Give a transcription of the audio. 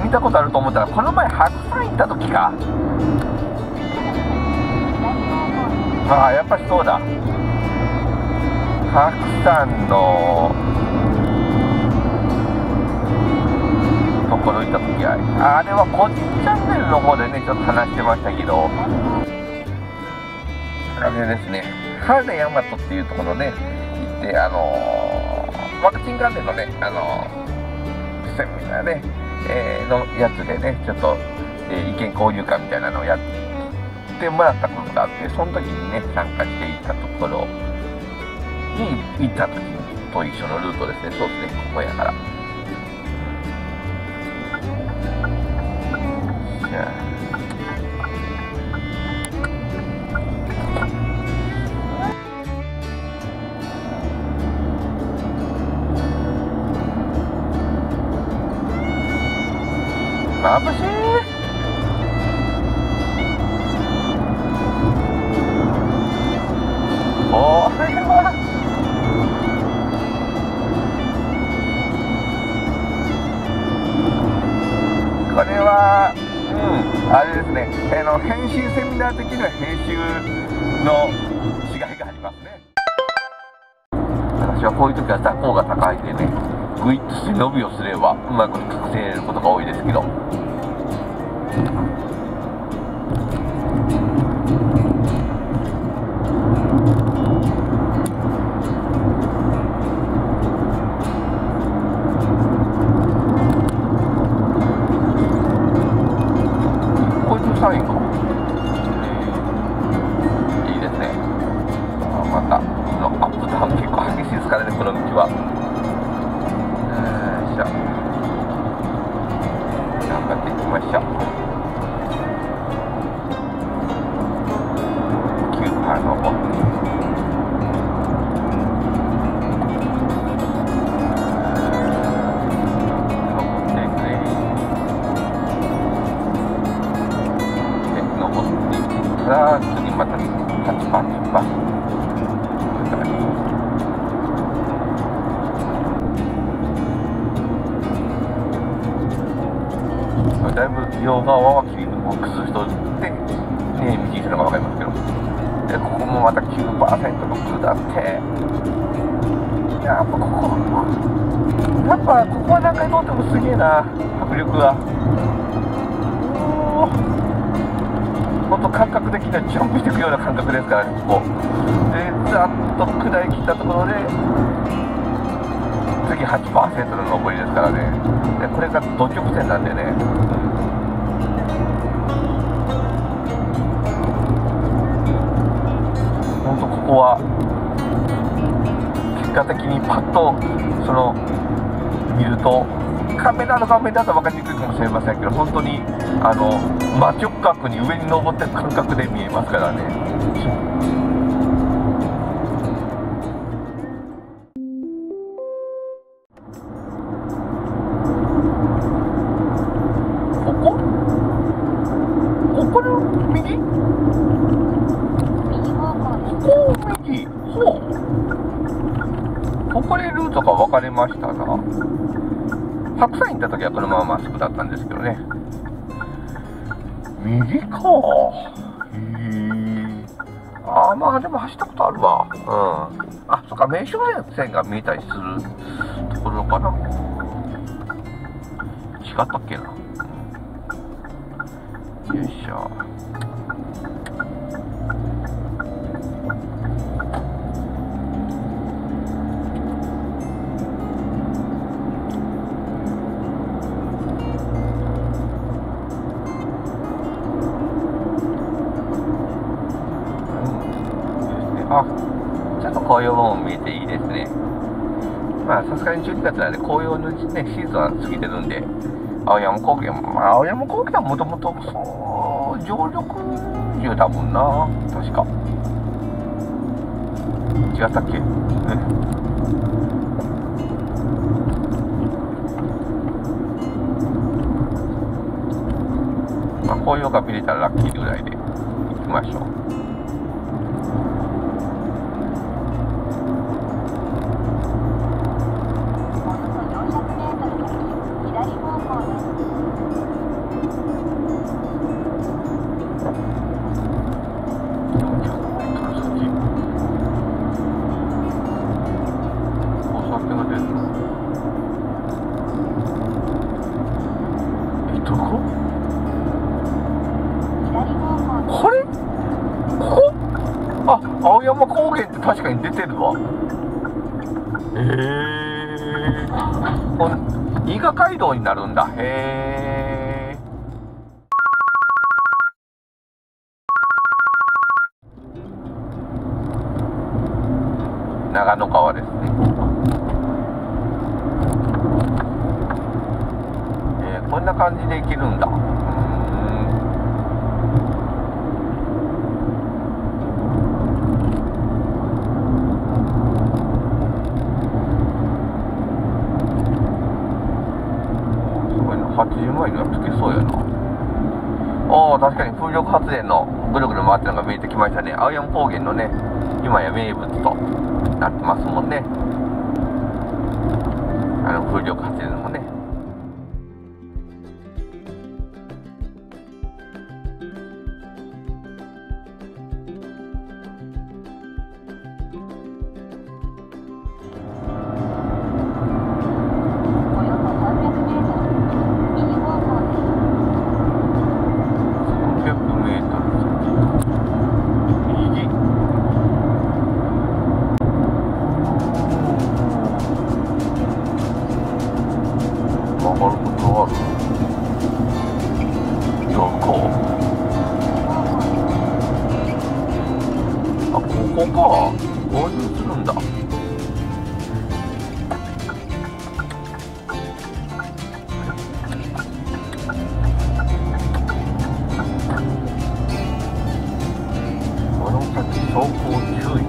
見たことあると思ったら、この前白山行った時か。ああ、やっぱりそうだ。白山のところ行った時は、あれは個人チャンネルの方でねちょっと話してましたけど、あれですね、ハーレーヤマトっていうところね行って、ワクチン関連のねセミナーね、のやつでねちょっと、意見交流会みたいなのをやってもらったことがあって、その時にね参加していたところに行った時と一緒のルートですね。そうですね、ここやから。眩しい。これは、あれですね、編集セミナー的な編集の違いがありますね。私はこういう時は座高が高いでね、グイッと背伸びをすればうまく隠せることが多いですけど、こいつサインか、いいですね。またのアップダウン結構激しいですからね、この道は。頑張っていきましょう。9波の方登っていくね。で登っていったら次また8番10番だいぶ両側は切り崩す人でね、道するのが分かりますけど、でここもまた 9% の下って、やっぱここは何回通ってもすげえな、迫力が。ほんと感覚的にはジャンプしていくような感覚ですからね、ここでざっと下り切ったところで次 8% の上りですからね。でこれがド直線なんでね、ほんとここは結果的にパッと見ると、カメラの画面だと分かりにくいかもしれませんけど、本当に真直角に上に登ってる感覚で見えますからね。この右？ここでルートが分かれましたな。白山行った時はこのまままっすぐだったんですけどね。右か。まあでも走ったことあるわ。あ、そっか、名所線が見えたりするところかな。違ったっけな。よいしょ。ちょっと紅葉も見えていいですね。まあさすがに12月なんで紅葉の、ね、シーズンは過ぎてるんで、青山高原はもともと常緑樹だもんな、確か。違ったっけ？まあ紅葉が見れたらラッキーぐらいで行きましょう。 左方向です。 方言って確かに出てるわ。伊賀街道になるんだ。へえ。長野川ですね。こんな感じで行けるんだ。80マイルはつけそうやな。確かに風力発電のぐるぐる回ってるのが見えてきましたね。青山高原のね、今や名物となってますもんね。風力発電もね。ここか。合流するんだ。この先走行注意。